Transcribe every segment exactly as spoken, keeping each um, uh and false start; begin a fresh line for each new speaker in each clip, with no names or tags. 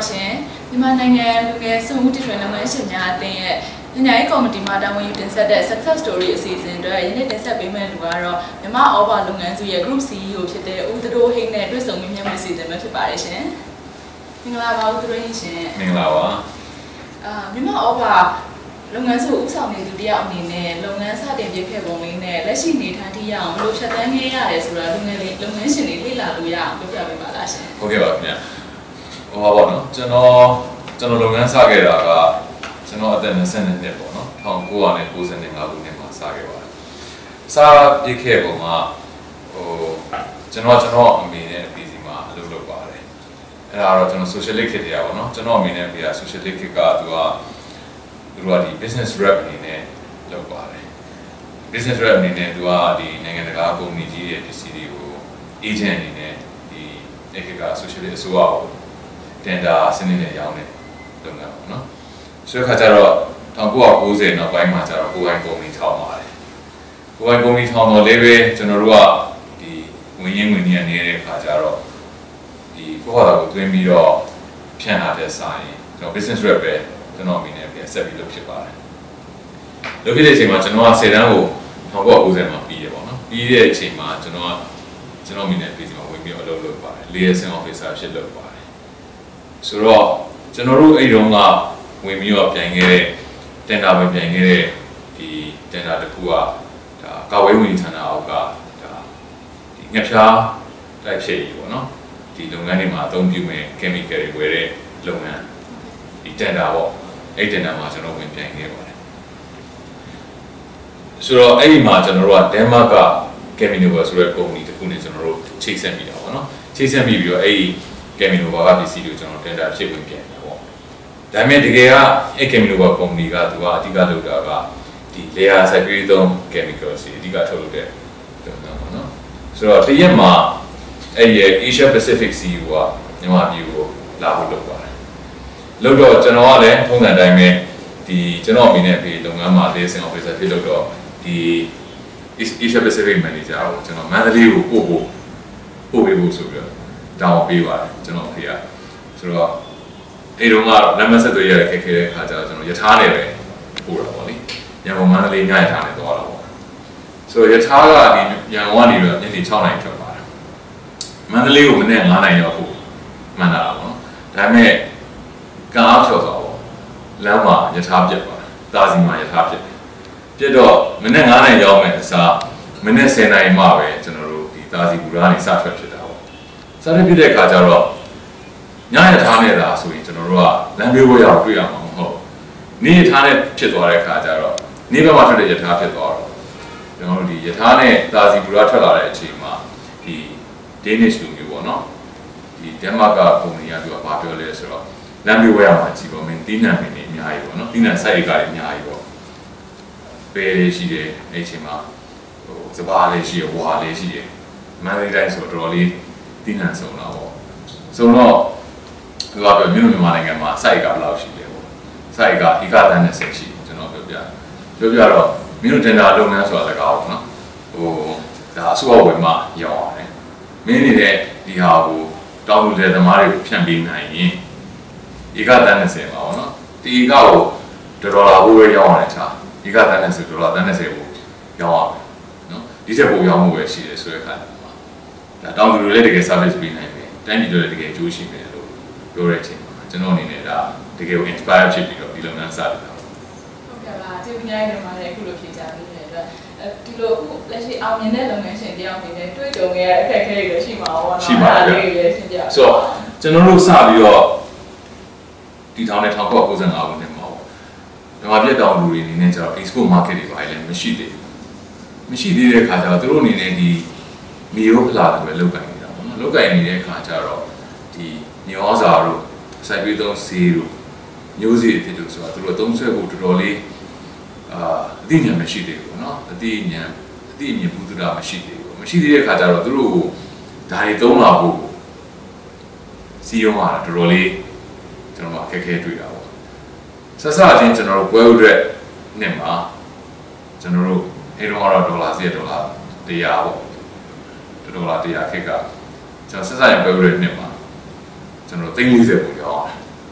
ရှင်မြန်မာနိုင်ငံလူငယ်စုမှုတည်ထွင်လုပ်ငန်းရှင်များအသင်းရဲ့ညနေကော်မတီမှာတာဝန်ယူတင်ဆက်တဲ့ success story အစီအစဉ်တွေယနေ့တင်ဆက်ပေးမယ့်လူကတော့မြန်မာ Over လုပ်ငန်းစုရဲ့ group စီ E O ဖြစ်တဲ့ဦးသတို့ဟိန်းနဲ့တွေ့ဆုံမြင်မြတ်မှုအစီအစဉ်ပဲဖြစ်ပါတယ်ရှင်မင်္ဂလာပါဦးသတို့ဟိန်းရှင်
မင်္ဂလာပါ
အာမြန်မာ Over လုပ်ငန်းစုဥဆောင်နေသူတယောက်အနေနဲ့လုပ်ငန်းစတင်ပြခဲ့ပုံလေးနဲ့လက်ရှိနေထိုင်ထိရအောင်ဘယ်လိုဖြတ်သန်းခဲ့ရတယ်ဆိုတာလုပ်ငန်းလေးလုပ်ငန်းရှင်တွေလေ့လာလို့ရအောင်ပြောပြပေးပါလားရှင်
ဟုတ်ကဲ့ပါခင်ဗျာဟောပါတော့ကျွန်တော်ကျွန်တော်လုပ်ငန်းစခဲ့တာကကျွန်တော်အသက်၂၂နှစ်ပေါ့နော်၁၉၉၅ခုနှစ်မှာစခဲ့ပါတယ်စပြည့်ခဲ့ပုံကဟိုကျွန်တော်ကျွန်တော်အမေနဲ့အပီစီမှာအလုပ်လုပ်ပါတယ်အဲ့ဒါတော့ကျွန်တော် socialist ခေတ်တရားပေါ့နော်ကျွန်တော်အမေနဲ့အပီက socialist ခေတ်ကသူကသူကဒီ business rep အနေနဲ့လုပ်ပါတယ် business rep အနေနဲ့သူကဒီနိုင်ငံတကာကုမ္ပဏီကြီးရဲ့ပစ္စည်းတွေကို agent အနေနဲ့ဒီအဲ့ခေတ်က socialist အစိုးရကိုတင်ဒါစနစ်နဲ့ရောင်းတဲ့လုပ်ငန်းပေါ့နော်ဆိုတဲ့ခါကျတော့၁၉၉၀နောက်ပိုင်းမှာကျတော့ကိုယ်ပိုင်ကုမ္ပဏီထောင်ပါတယ်ကိုယ်ပိုင်ကုမ္ပဏီထောင်တော့လည်းပဲကျွန်တော်တို့ကဒီဝင်ရင်းဝင်ရင်းနေတဲ့ခါကျတော့ဒီကိုယ့်ဟာကိုသွင်းပြီးတော့ဖြန့်လာတဲ့စာရင်ကျွန်တော် business rep ပဲကျွန်တော်အမိနဲ့ပြန်ဆက်ပြီးလုပ်ဖြစ်ပါတယ်လုပ်ဖြစ်တဲ့အချိန်မှာကျွန်တော်ကဆယ်တန်းကို၁၉၉၀မှာပြီးရပေါ့နော်ပြီးတဲ့အချိန်မှာကျွန်တော်ကကျွန်တော်အမိနဲ့ပြည်စီမှာဝင်ပြီးတော့အလုပ်လုပ်ပါတယ် liaison officer ဖြစ်လုပ်ပါတယ်ဆိုတော့ကျွန်တော်တို့အဲ့တုန်းကဝင်ပြီးတော့ပြန်ခဲ့တဲ့တင်တာပဲပြန်ခဲ့တဲ့ဒီတင်တာတစ်ခုကဒါကာဝေးဝင်ဌာနအောက်ကဒါဒီငှက်ဖြားတိုက်ဖြည့်ရေးပေါ့နော်ဒီလုပ်ငန်းတွေမှာအသုံးပြုမဲ့ chemical တွေဝယ်တဲ့လုပ်ငန်းဒီတင်တာပေါ့အဲ့တင်တာမှာကျွန်တော်ဝင်ပြန်ခဲ့ပါတယ်ဆိုတော့အဲ့ဒီမှာကျွန်တော်တို့က Denmark က Cheminova ဆိုတဲ့ကုမ္ပဏီတစ်ခုနဲ့ကျွန်တော်တို့ချိတ်ဆက်မိတာပေါ့နော်ချိတ်ဆက်မိပြီးတော့အဲ့ဒီ Cheminova ကပစ္စည်းတွေကိုကျွန်တော်တင်တာဖြစ်ဝင်ပြန်တယ်ပေါ့ဒါပေမဲ့တကယ်ကအဲ့ Cheminova ကုမ္ပဏီကသူကအဓိကလုပ်တာကဒီ layer စိုက်ပျိုးရေးသုံး chemicals တွေအဓိကထုတ်လုပ်တဲ့လုပ်ငန်းပေါ့နော်ဆိုတော့တရက်မှာအဲ့ဒီ Asia Pacific စီ E O ကမြန်မာပြည်ကိုလာဖို့လုပ်ပါတယ်လုပ်တော့ကျွန်တော်ကလည်းထုံးစံတိုင်းပဲဒီကျွန်တော်အမိနဲ့အဖေလုပ်ငန်းမှာ liaison officer ဖြစ်လုပ်တော့ဒီ Asia Pacific manager ကိုကျွန်တော်မန္တလေးကိုပို့ဖို့ပို့ပေးဖို့ဆိုပြီးတော့တောင်းပေးပါတယ်ကျွန်တော်အဖေကဆိုတော့အဲ့တုန်းကနံပါတ်ဆက်သွေးရတဲ့ခက်ခဲတဲ့ခါကျတော့ကျွန်တော်ယထာနဲ့ပဲပို့တာပေါ့လေရန်ကုန်မန္တလေးညယထာနဲ့သွားတာပေါ့ဆိုတော့ယထာကဒီရန်ကုန်ကနေတော့ညနေ၆နာရီထွက်ပါတယ်မန္တလေးကိုမနေ့၅နာရီရောက်ဖို့မှန်တာပေါ့နော်ဒါပေမဲ့ကံအားဖြော်သွားပေါ့လမ်းမှာယထာပြတ်သွားတာသာစီမှာယထာပြတ်ပြတ်တော့မနေ့၅နာရီရောက်မယ်အစားမနေ့၁၀နာရီမှပဲကျွန်တော်တို့ဒီသာစီဘူရာကနေစထွက်ဖြစ်တာပေါ့စထွက်ဖြစ်တဲ့ခါကျတော့ညရထားနေတာဆိုရင်ကျွန်တော်တို့ကလမ်းဘေးဘက်ရောက်တွေ့ရမှာမဟုတ်နေရထားနဲ့ဖြစ်သွားတဲ့အခါကျတော့နေဘက်မှာထွက်တဲ့ရထားဖြစ်သွားတော့ကျွန်တော်တို့ဒီရထားနဲ့တာစီဘူရာထွက်လာတဲ့အချိန်မှာဒီ Danish လူမျိုးပေါ့နော်ဒီ Denmark ကကုမ္ပဏီကသူကဘာပြောလဲဆိုတော့လမ်းဘေးဘက်ရောက်မှာကြည့်ပါမင်းတီးနှံပင်တွေအများကြီးပေါ့နော်တီးနှံစိုက်ကားတွေအများကြီးပေါ့ပဲလေးရှိတယ်အဲ့ချိန်မှာဟိုစပါးလေးရှိရဝါလေးရှိရမန္တလေးတိုင်းဆိုတော့တော်တော်လေးတီးနှံစုံတာပေါ့ဆိုတော့သူကပြောမြို့မြန်မာနိုင်ငံမှာစိုက်ကဘယ်လောက်ရှိလဲပေါ့စိုက်ကဧကတန်းနဲ့ဆက်ရှိကျွန်တော်ပြောပြပြောပြတော့မြို့တင်တာလုပ်ငန်းဆိုတာလည်းကောင်းပေါ့နော်ဟိုဒါအစိုးရဝင်မှရောင်းရတယ်မင်းနေတဲ့ဒီဟာကိုတောင်းလူတဲ့သမားတွေကိုဖြန့်ပေးနိုင်ရင်ဧကတန်းနဲ့ဆက်ပါပေါ့နော်ဒီဧကကိုဒေါ်လာဘိုးပဲရောင်းရတယ်ချာဧကတန်းနဲ့ဆက်ဒေါ်လာတန်းနဲ့ဆက်ကိုရောင်းရတယ်နော်ဒီချက်ပိုရောင်းမှုပဲရှိတယ်ဆိုတဲ့အခါမှာဒါတောင်းလူတွေလည်းတကယ် service ပေးနိုင်တယ်တိုင်းပြည်တွေလည်းတကယ်အကျိုးရှိတယ်ပြောတဲ့အချိန်မှာကျွန်တော်အနေနဲ့ဒါတကယ်ကို inspire ဖြစ်ပြီးတော့ဒီလုပ်ငန်းစတင်တာ
ဟုတ်ကဲ့ပါကျေးဇူးများတင်ပါတယ်အခုလိုဖြေကြားပေးတဲ့အတွက်ဒီလိုအခုလက်ရှိအောင်မြင်တဲ့လုပ်ငန်းရှင်တယောက်အနေနဲ့တွေ့ကြုံရတဲ့အခက်အခဲတွေရှိမှာပေါ့နော်
ရှိပါတယ်ဗျဆိုတော့ကျွန်တော်တို့စပြီးတော့ဒီထောင်နဲ့၁၉၉၅ခုနှစ်မှာပေါ့မြန်မာပြည်တောင်လူတွေအနေနဲ့ကျတော့ export market တွေပါလည်းမရှိသေးဘူးမရှိသေးတဲ့အခါကျတော့သူတို့အနေနဲ့ဒီမီယိုဖလာတွေပဲလုပ်ကိုင်နေတာပေါ့နော်လုပ်ကိုင်နေတဲ့အခါကျတော့ဒီညောစာတို့စိုက်ပျိုးသုံးဆေးတို့မျိုးစေ့အဖြစ်တို့ဆိုတာသူတို့သုံးဆွဲဖို့တော်တော်လေးအာအသိဉာဏ်မရှိသေးဘူးเนาะအသိဉာဏ်အသိဉာဏ်ဘူးသူတာမရှိသေးဘူးမရှိသေးတဲ့အခါကျတော့သူတို့ကိုဒါတွေသုံးလာဖို့စီယုံမှာတော်တော်လေးကျွန်တော်အခက်အခဲတွေ့တာပေါ့ဆက်စအချင်းကျွန်တော်တို့ပွဲဥအတွက်နှစ်မှာကျွန်တော်တို့အဲ့တော့ကတော့ဒေါ်လာစီဒေါ်လာ၁၀၀ပေါ့ဒေါ်လာ၁၀၀ခက်ကကျွန်တော်ဆက်စရပွဲဥရဲ့နှစ်မှာကျွန်တော်သိန်း၄၀ပုံရောင်း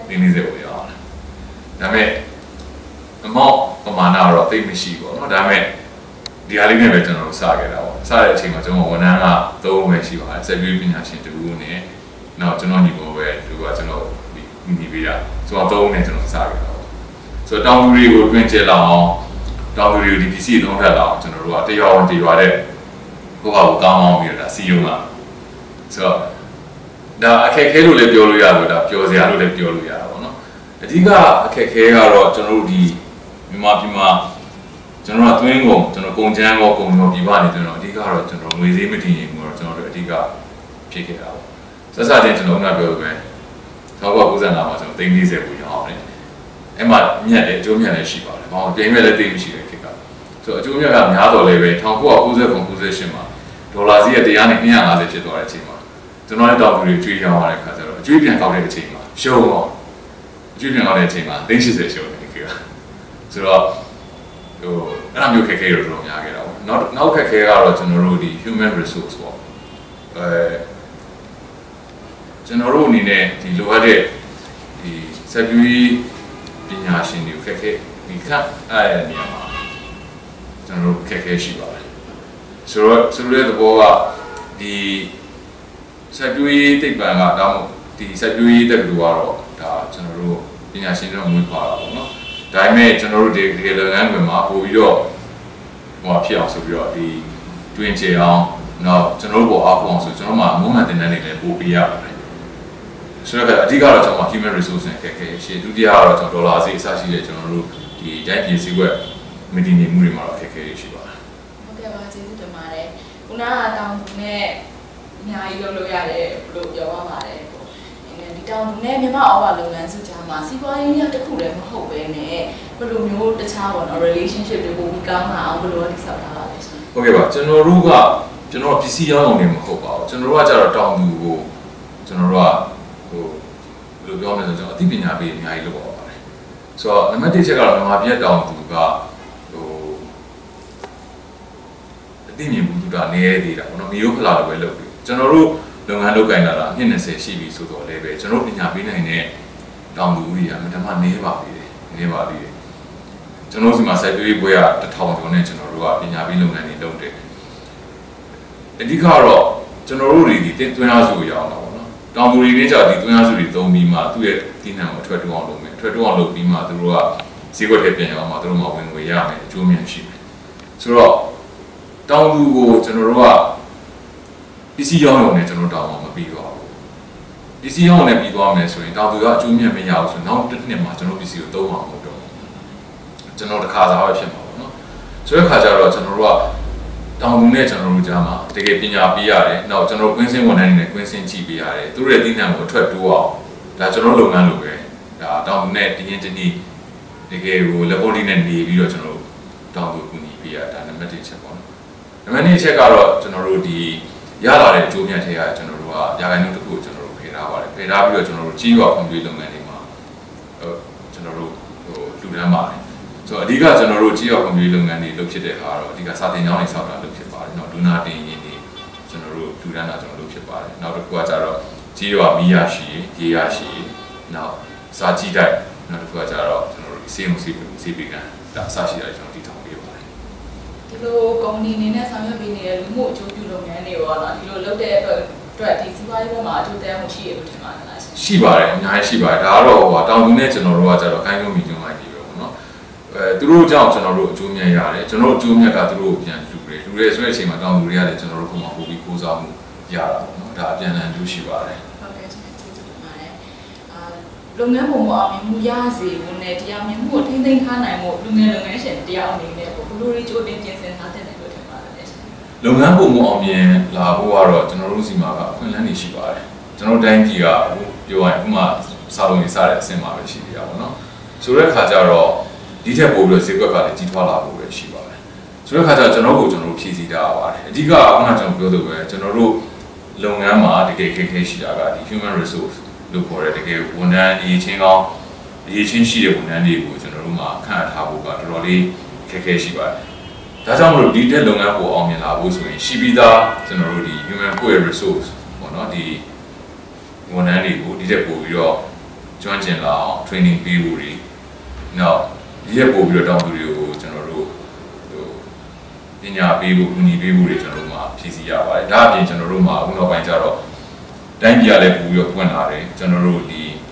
တင်းနေစေကိုရအောင်ဒါပေမဲ့အမောက်ပမာဏတော့သိမရှိဘူးเนาะဒါပေမဲ့ဒီအားလေးနဲ့ပဲကျွန်တော်တို့စခဲ့တာပေါ့စတဲ့အချိန်မှာကျွန်တော်ဝန်ထမ်းကသုံးပဲရှိပါတယ်ဆက်ပြီးပညာရှင်တူနဲ့နောက်ကျွန်တော်ညီကိုပဲသူကကျွန်တော်ညီပေးတာကျွန်တော်သုံးနဲ့ကျွန်တော်စခဲ့တာပေါ့ဆိုတော့တောင်သူတွေကိုတွင်ကျလောက်အောင်တောင်သူတွေကိုဒီပစ္စည်းသုံးထက်လောက်ကျွန်တော်တို့ကတရားဝင်တရားတဲ့ဘုရားကိုကောင်းအောင်ပြီးတော့ဒါစီယုံလာဆိုတော့ဒါအခက်ခဲလို့လည်းပြောလို့ရလို့ဒါပြောစရာလို့လည်းပြောလို့ရတာပေါ့နော်အဓိကအခက်ခဲကတော့ကျွန်တော်တို့ဒီမြန်မာပြည်မှာကျွန်တော်ကသွင်းကုန်ကျွန်တော်ကုန်ချမ်းကောကုန်ရောပြည်ပနေကျွန်တော်အဓိကတော့ကျွန်တော်ငွေဈေးမတည်ငြိမ်ဘူးတော့ကျွန်တော်တို့အဓိကဖြစ်ခဲ့တာပေါ့ဆက်စားချင်းကျွန်တော်ကပြောလို့ပဲသောက်ကူစံလာမှာကျွန်တော်သိန်း၄၀ကိုရအောင်လေအဲ့မှာမြတ်တယ်အကျိုးမြတ်လည်းရှိပါတယ်ဘာလို့ပြင်းမြတ်လည်းသိမရှိတဲ့ခေတ်ကဆိုတော့အကျိုးမြတ်ကများတော်လည်းပဲ၁၉၉၀ခု၉၈မှာဒေါ်လာဈေးကတရားနဲ့၂၅၀ဖြစ်သွားတဲ့အချိန်မှာကျွန်တော်လည်းတောက်ပြီးကျွေးရောင်းရတဲ့ခါကျတော့အကျွေးပြန်ကောက်တဲ့အချိန်မှာရှုံးတော့အကျွေးပြန်ကောက်တဲ့အချိန်မှာသိန်း၈၀ရှုံးတယ်ခေတ်ကဆိုတော့ဟိုအဲ့လိုမျိုးခက်ခဲတော့တော်များခဲ့တာပေါ့နောက်နောက်ခက်ခဲကတော့ကျွန်တော်တို့ဒီ human resource ပေါ့အဲကျွန်တော်တို့အနေနဲ့ဒီလိုအပ်တဲ့ဒီစက်ပြီးပညာရှင်တွေခက်ခဲဒီခက်အဲ့ဒီနေရာမှာကျွန်တော်တို့ခက်ခဲရှိပါတယ်ဆိုတော့ဆိုတဲ့ဘောကဒီစက်ပြီးတိတ်ပံကတောင်းဒီစက်ပြီးတက်တူကတော့ဒါကျွန်တော်တို့ပညာရှင်တွေမွေးဖွားတာပေါ့နော်ဒါပေမဲ့ကျွန်တော်တို့ဒီဒီလုပ်ငန်းခွင်မှာပို့ပြီးတော့ဟိုဖြစ်အောင်ဆိုပြီးတော့ဒီတွင်ချေအောင်နောက်ကျွန်တော်တို့ပေါ်အားကောင်းဆိုကျွန်တော်မှမုံမှန်တင်တဲ့နေလည်းပို့ပေးရပါတယ်ဆိုတော့အဓိကတော့ကျွန်တော် human resource နဲ့ခက်ခဲရှေ့ဒုတိယကတော့ကျွန်တော်ဒေါ်လာဈေးအစရှိတဲ့ကျွန်တော်တို့ဒီတိုင်းပြည်စည်းဝက်မတည်ငြိမ်မှုတွေမှာတော့ခက်ခဲရှိပါတယ်
ဟုတ်ကဲ့ပါကျေးဇူးတင်ပါတယ်ခုနကတောင်သူနဲ့အများကြီးလုပ်လို့ရတယ်လို့ပြောပါပါတယ်ဒီတောင်သူနဲ့မြန်မာအော်ဘာလုပ်ငန်းစုကြားမှာစီးပွားရေးတစ်ခုလည်းမဟုတ်ပဲနဲ့ဘယ်လိုမျိုးတခြားပေါ့နော် relationship တွေပိုပြီးကောင်းလာအောင်ဘယ်လိုတည်ဆောက်ထားပါလဲရှင်
ဟုတ်ကဲ့ပါကျွန်တော်တို့ကကျွန်တော်ပစ္စည်းရောင်းအောင်နေမဟုတ်ပါဘူးကျွန်တော်တို့ကကြတော့တောင်သူကိုကျွန်တော်တို့ကဟိုဘယ်လိုပြောမလဲဆိုတော့အသိပညာပေးအများကြီးလုပ်ပါပါတယ်ဆိုတော့နံပါတ်တစ်ချက်ကတော့မြန်မာပြည်တောင်သူကဟိုအသိဉာဏ်ဘူးတူတာနေရသေးတာပေါ့နော်မျိုးဖလာတော့ပဲလုပ်ပြီးကျွန်တော်တို့လုပ်ငန်းလုပ်ကိုင်လာတာနှစ်၂၀ရှိပြီဆိုတော့လည်းပဲကျွန်တော်ပညာပေးနိုင်တဲ့တောင်သူကြီးကမတမနေပါသေးတယ်နေပါသေးတယ်ကျွန်တော်စီမှာစိုက်ပျိုးရေးဘွဲကတစ်ထောင်ကျော်နဲ့ကျွန်တော်တို့ကပညာပေးလုပ်ငန်းတွေလုပ်တယ်အဓိကတော့ကျွန်တော်တို့တွေဒီသွင်းအားစုကိုရအောင်တော့နော်တောင်သူတွေနဲ့ကြာဒီသွင်းအားစုတွေသုံးပြီးမှသူ့ရဲ့ဒီနံကိုအထွက်တွန်းအောင်လုပ်မယ်အထွက်တွန်းအောင်လုပ်ပြီးမှသူတို့ကဈေးကွက်ထဲပြန်ရောက်မှသူတို့မှဝင်ငွေရမယ်အကျိုးမြန်ရှိမယ်ဆိုတော့တောင်သူကိုကျွန်တော်တို့ကပစ္စည်းရောင်းရုံနဲ့ကျွန်တော်တောင်းအောင်မပြီးတော့ဘူးပစ္စည်းရောင်းနဲ့ပြီးသွားမယ်ဆိုရင်တောင်သူကအကျိုးမြတ်မရဘူးဆိုတော့နောက်တစ်နှစ်မှာကျွန်တော်ပစ္စည်းကိုသုံးအောင်မတော့ကျွန်တော်တစ်ခါစားပဲဖြစ်မှာပေါ့နော်ဆိုတဲ့ခါကျတော့ကျွန်တော်တို့ကတောင်သူနဲ့ကျွန်တော်တို့ကြားမှာတကယ်ပညာပေးရတယ်နောက်ကျွန်တော်ကွင်းစင်းဝန်ထမ်းတွေနဲ့ကွင်းစင်းကြည့်ပေးရတယ်သူတို့ရဲ့တည်နှံကိုအထွက်တိုးအောင်ဒါကျွန်တော်လုပ်ငန်းလုပ်ပဲဒါတောင်သူနဲ့တင်းရင်တင်းဒီတကယ်ကိုလက်ပေါ်လေးနဲ့နေပြီးတော့ကျွန်တော်တို့တောင်သူကူညီပေးရတာနံပါတ်တစ်ချက်ပေါ့နော်နံပါတ်နှစ်ချက်ကတော့ကျွန်တော်တို့ဒီရလာတဲ့အကျိုးမြတ်တွေကကျွန်တော်တို့ကရာခိုင်နှုန်းတစ်ခုကျွန်တော်တို့ဖယ်ထားပါတယ်ဖယ်ထားပြီးတော့ကျွန်တော်တို့ကြီးရွာဖွံ့ဖြိုးလုပ်ငန်းတွေမှာဟိုကျွန်တော်တို့ဟိုလူတန်းပါတယ်ဆိုတော့အဓိကကျွန်တော်တို့ကြီးရွာဖွံ့ဖြိုးလုပ်ငန်းတွေလုပ်ဖြစ်တဲ့ဟာတော့အဓိကစာသင်ကျောင်းတွေဆောက်တာလုပ်ဖြစ်ပါတယ်နော်ဒုနာတင်ရင်တွေကျွန်တော်တို့လူတန်းတာကျွန်တော်လုပ်ဖြစ်ပါတယ်နောက်တစ်ခုကကျတော့ကြီးရွာမီးရရှိရေရရှိနောက်စာကြည့်တိုက်နောက်တစ်ခုကကျတော့ကျွန်တော်တို့စေုံစီစီပီကန်ဒါအစရှိတာကျွန်တော်တည်ထောင်ပေးပါတယ်
ဒီလိုကုမ္ပဏီအနေနဲ့ဆောင်ရွက်ပေးနေတဲ့လူမှုအကျိုးပြုလုပ်ငန်းတွေရောနော်ဒီလိုလုပ်တဲ့အတွက်အတွက်ဒီစီးပွားရေးဘက်မှာအကျိုးသက်ရောက်မှုရှိရလို့ထင်ပါတယ်လားရှင်
ရှိပါတယ်အများကြီးရှိပါတယ်ဒါကတော့ဟိုတောင်သူနဲ့ကျွန်တော်တို့ကကျတော့ခိုင်းလုံးမိကျွန်းလိုက်ပြီပဲပေါ့နော်အဲသူတို့ကြောင့်ကျွန်တော်တို့အကျိုးမြတ်ရတယ်ကျွန်တော်တို့အကျိုးမြတ်ကသူတို့ကိုပြန်လူတယ်လူတယ်ဆိုတဲ့အချိန်မှာတောင်သူတွေကလည်းကျွန်တော်တို့ပုံမှာပို့ပြီးကိုးစားမှုရတာပေါ့နော်ဒါအပြန်အလှန်တို့ရှိပါတယ်
ဟုတ်ကဲ့ကျေးဇူးတင်ပါတယ်အာလုပ်ငန်းပုံမှာအမြင်မှုရစေဖို့နဲ့တရားမြင်မှုကိုထိမ့်သိမ်းထားနိုင်ဖို့လူငယ်လုပ်ငန်းရှင်တရားအနေနဲ့ဘယ်လိုတွေကြိုတင်ပြင်ဆင်ထားတဲ့လို့ထင်ပါလဲရှင်
လုပ်ငန်းပုံမအောင်မြင်လာဖို့ကတော့ကျွန်တော်တို့စီမှာကအခွင့်အလမ်းတွေရှိပါတယ်ကျွန်တော်တိုင်းပြည်ကပြောရရင်ဥပမာစာလုံးရေးစားတဲ့အဆင့်မှာပဲရှိသေးတာပေါ့နော်ဆိုတဲ့ခါကျတော့ဒီထက်ပိုပြီးတော့ဈေးကွက်ကလည်းကြီးထွားလာဖို့ပဲရှိပါတယ်ဆိုတဲ့ခါကျတော့ကျွန်တော်ကိုကျွန်တော်တို့ဖြည့်ဆည်းထားရပါတယ်အဓိကအခုနကကျွန်တော်ပြောသလိုပဲကျွန်တော်တို့လုပ်ငန်းမှာတကယ်ခက်ခဲရှိတာကဒီ human resource လို့ခေါ်တဲ့တကယ်ဝန်ထမ်းအရေးချင်းကောင်းအရေးချင်းရှိတဲ့ဝန်ထမ်းတွေကိုကျွန်တော်တို့မှာခန့်အပ်ထားဖို့ကတော်တော်လေးခက်ခဲရှိပါတယ်ဒါကြောင့်မလို့ဒီတက်လုပ်ငန်းကိုအောင်မြင်လာဖို့ဆိုရင်ရှိပြီးသားကျွန်တော်တို့ဒီ human core resource ပေါ့နော်ဒီဝန်ထမ်းတွေကိုဒီတက်ပို့ပြီးတော့ကျွမ်းကျင်လာအောင် training ပေးဖို့တွေနောက်ရက်ပို့ပြီးတော့တောင်းသူတွေကိုကျွန်တော်တို့ဟိုပညာပေးဖို့ကူညီပေးဖို့တွေကျွန်တော်တို့မှာဖြည့်ဆည်းရပါတယ်ဒါအပြင်ကျွန်တော်တို့မှာအခုနောက်ပိုင်းကျတော့တိုင်းပြည်ကလည်းပို့ပြီးတော့ဖွင့်လာတယ်ကျွန်တော်တို့ဒီ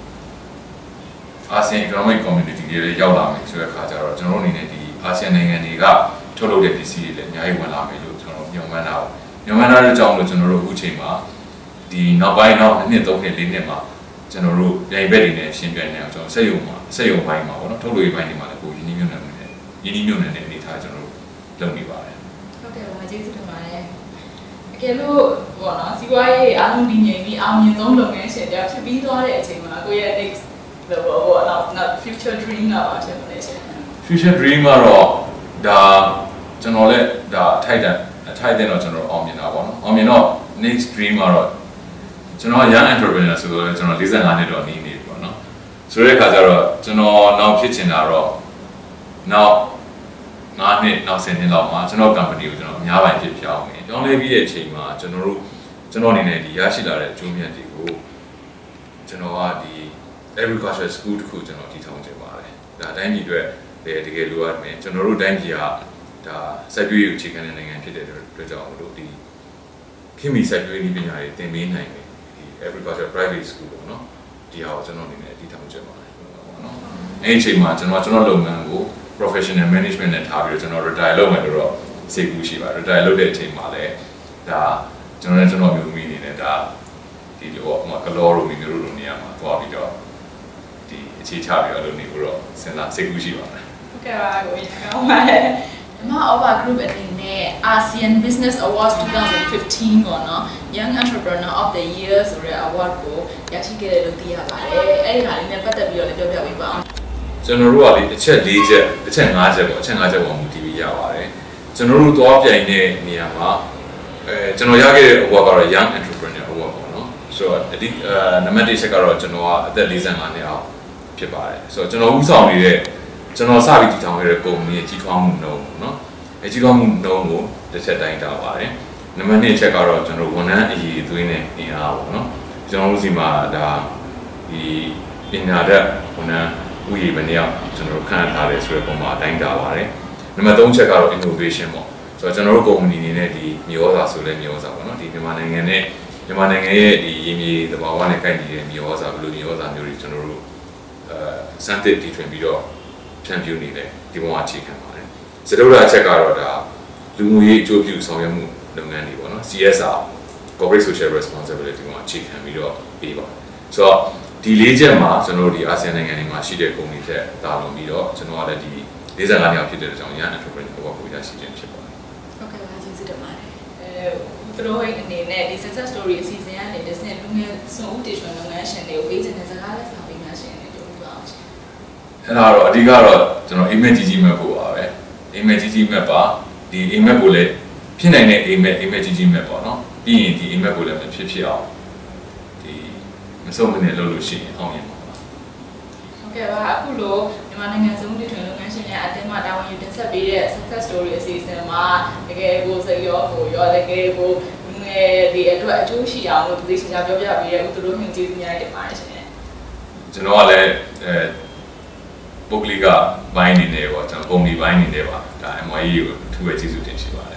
ASEAN Economic Community တွေလည်းရောက်လာမယ်ဆိုတဲ့အခါကျတော့ကျွန်တော်တို့အနေနဲ့ဒီ ASEAN နိုင်ငံတွေကထုတ်လုပ်တဲ့ပစ္စည်းတွေလည်းအများကြီးဝင်လာမယ်လို့ကျွန်တော်ညွှန်မှန်းတာပေါ့ညွှန်မှန်းတာတဲ့ကြောင့်လို့ကျွန်တော်တို့အခုချိန်မှာဒီနောက်ပိုင်းနောက်နှစ်သုံးနှစ်လေးနှစ်မှာကျွန်တော်တို့ပြိုင်ဘက်တွေနဲ့ရှင်းပြနေအောင်ကျွန်တော်စက်ရုံမှာစက်ရုံပိုင်းမှာပေါ့နော်ထုတ်လုပ်ရေးပိုင်းတွေမှာလည်းကိုရင်းနှီးမြှုပ်နှံနေတယ်ရင်းနှီးမြှုပ်နှံတဲ့အနေအထားကျွန်တော်တို့လုပ်နေပါတယ်
ဟုတ်ကဲ့ပါကျေးဇူးတင်ပါတယ်အကယ်လို့ပေါ့နော်စီးပွားရေးအားလုံးဒီငြိမ်ပြီးအောင်မြင်ဆုံးလုပ်ငန်းရှင်တယောက်ဖြစ်ပြီးသွားတဲ့အချိန်မှာကိုယ့်ရဲ့ next level ပေါ့နော် not future dream ကပါဖြစ်နေရှင်
future dream ကတော့ဒါကျွန်တော်လည်းဒါထိုက်တယ်ထိုက်တယ်တော့ကျွန်တော်အောင်မြင်တာပေါ့နော်အောင်မြင်တော့ next dream ကတော့ကျွန်တော် young entrepreneur ဆိုတော့ကျွန်တော်၄၅နှစ်တော့နေနေပြီပေါ့နော်ဆိုတဲ့အခါကျတော့ကျွန်တော်နောက်ဖြစ်ချင်တာတော့နောက်၅နှစ်နောက်၁၀နှစ်လောက်မှာကျွန်တော် company ကိုကျွန်တော်အများပိုင်းဖြစ်ပြောင်းမယ်ပြောင်းလဲပြီးတဲ့အချိန်မှာကျွန်တော်တို့ကျွန်တော်အနေနဲ့ဒီရရှိလာတဲ့အကျိုးမြတ်တွေကိုကျွန်တော်ကဒီ agriculture school တခုကျွန်တော်တည်ထောင်ချင်ပါတယ်ဒါအတိုင်းပြည်အတွက်တကယ်လိုအပ်မယ်ကျွန်တော်တို့တိုင်းပြည်ကဒါစိုက်ပျိုးရေးအခြေခံတဲ့နိုင်ငံဖြစ်တဲ့အတွက်ကြောင့်မလို့ဒီခင်မီစိုက်ပျိုးရေးပညာတွေသင်ပေးနိုင်တယ်ဒီ agriculture private school ပေါ့နော်ဒီဟာကိုကျွန်တော်အနေနဲ့တည်ထောင်ချင်ပါတယ်ပေါ့နော်အဲ့ဒီအချိန်မှာကျွန်တော်ကျွန်တော်လုပ်ငန်းကို professional management နဲ့ထားပြီးတော့ကျွန်တော် retire လုပ်မယ်လို့တော့စိတ်ကူးရှိပါတယ် retire လုပ်တဲ့အချိန်မှာလည်းဒါကျွန်တော်နဲ့ကျွန်တော်မျိုးမိနေတယ်ဒါဒီလိုပေါ့ဟိုကလောရိုမီမျိုးလိုနေရာမှာသွားပြီးတော့ဒီအခြေချပြီးတော့လုပ်နေလို့တော့စဉ်းစားစိတ်ကူးရှိပါတယ်
ဟုတ်ကဲ့ပါကိုကြီးကောင်းပါတယ်ဒီမှာ Ova Group အနေနဲ့ ASEAN Business Awards twenty fifteen ပေါ့နော် Young Entrepreneur of the Year ဆိုတဲ့ award ကိုရရှိခဲ့တယ်လို့သိရပါတယ်အဲ့ဒီဟာလေးနဲ့ပတ်သက်ပြီးတော့လည်းပြောပြပေးပါအောင်
ကျွန်တော်တို့ကဒီအချက်၄ချက်အချက်၅ချက်ပေါ့အချက်၅ချက်ပေါ်မူတည်ပြီးရပါတယ်ကျွန်တော်တို့သွားပြိုင်တဲ့နေရာမှာအဲကျွန်တော်ရခဲ့တဲ့ award ကတော့ Young Entrepreneur Award ပေါ့နော်ဆိုတော့အဒီနံပါတ်၁ချက်ကတော့ကျွန်တော်ကအသက်၄၅နှစ်အောင်ဖြစ်ပါတယ်ဆိုတော့ကျွန်တော်ဥဆောင်နေတဲ့ကျွန်တော်စပြီးတည်ထောင်ခဲ့တဲ့ကုမ္ပဏီရဲ့ကြီးထွားမှုနှုန်းပေါ့နော်အဲကြီးထွားမှုနှုန်းကိုတစ်ချက်တိုင်းတာပါတယ်နံပါတ်၂ချက်ကတော့ကျွန်တော်ဝန်ထမ်းအရေးအသွေးနဲ့အင်အားပေါ့နော်ကျွန်တော်တို့စီမှာဒါဒီပညာတတ်ဝန်ထမ်းဥယျာဉ်ပဲနေအောင်ကျွန်တော်တို့ခန့်ထားတယ်ဆိုတဲ့ပုံမှာအတိုင်းတာပါတယ်နံပါတ်၃ချက်ကတော့ innovation ပေါ့ဆိုတော့ကျွန်တော်တို့ကုမ္ပဏီအနေနဲ့ဒီမြေဩဇာဆိုလဲမြေဩဇာပေါ့နော်ဒီမြန်မာနိုင်ငံနဲ့မြန်မာနိုင်ငံရဲ့ဒီရင်းမြေသဘာဝနဲ့ကိုက်ညီတဲ့မြေဩဇာဘယ်လိုမြေဩဇာမျိုးတွေကျွန်တော်တို့အဲစမ်းသစ်တည်ထွင်ပြီးတော့ဖြန့်ဖြူးနေတယ်ဒီပုံမှာအခြေခံပါတယ်စတုဒ္ဓအချက်ကတော့ဒါလူမှုရေးအကျိုးပြုဆောင်ရွက်မှုလုပ်ငန်းတွေပေါ့နော် C S R Corporate Social Responsibility မှာအခြေခံပြီးတော့ပေးပါတယ်ဆိုတော့ဒီလေးချက်မှာကျွန်တော်တို့ဒီအာဆီယံနိုင်ငံတွေမှာရှိတဲ့ကုမ္ပဏီတွေတာလွန်ပြီးတော့ကျွန်တော်ကလည်းဒီ၄၅နှစ်ဖြစ်တဲ့အကြောင်းရန် entrepreneur ဘောကိုရရှိခြင်းဖြစ်ပါတယ်
ဟုတ်ကဲ့ပါကျေးဇူးတင်ပါတယ်အဲသူတို့ရဲ့အနေနဲ့ဒီ success story အစီအစဉ်ကနေတစ်ဆင့်လူငယ်စွန့်ဦးတည်ထွင်လုပ်ငန်းရှင်တွေကိုပေးခြင်းတဲ့စကားလက်ဆောင်ပေးများရှင်တွေပြောပြအောင်ရှင်
အဲ့ဒါတော့အဓိကတော့ကျွန်တော် email ကြီးကြီးမှတ်ဖို့ပါပဲ email ကြီးကြီးမှတ်ပါဒီ email ကိုလည်းဖြစ်နိုင်တဲ့ email email ကြီးကြီးမှတ်ပေါ့နော်ပြီးရင်ဒီ email ကိုလည်းမဖြစ်ဖြစ်အောင်ဒီမဆုံးမနဲ့လုပ်လို့ရှိရင်အောင်မြင်ပါပါ
ဟုတ်ကဲ့ပါအခုလိုမြန်မာနိုင်ငံစွန့်ဦးတည်ထွင်လုပ်ငန်းရှင်များအသင်းမှတာဝန်ယူတင်ဆက်ပေးတဲ့ success story အစီအစဉ်မှာတကယ်ကိုစိတ်ရောကိုရောတကယ်ကိုငယ်ဒီအတွက်အကျိုးရှိအောင်လို့သိချင်ကြပြောပြပေးတဲ့ဥသူတို့ညွှန်ကျေးဇူးများတင်ပါတယ်ရှင်
ကျွန်တော်ကလည်းအဲပုဂ္ဂလိကဘိုင်းနေနေပေါ့ကျွန်တော်ကုမ္ပဏီဘိုင်းနေနေပါဒါ M Y E ကိုထူးပဲကျေးဇူးတင်ရှိပါတယ်